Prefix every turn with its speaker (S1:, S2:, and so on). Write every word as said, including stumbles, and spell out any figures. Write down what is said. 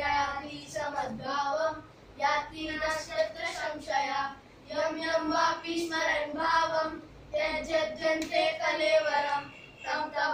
S1: याति समद्भावं याति नश्यत्र संशया यं यं वापि स्मरन् भावं त्यज्यन्ते कलेवरं तं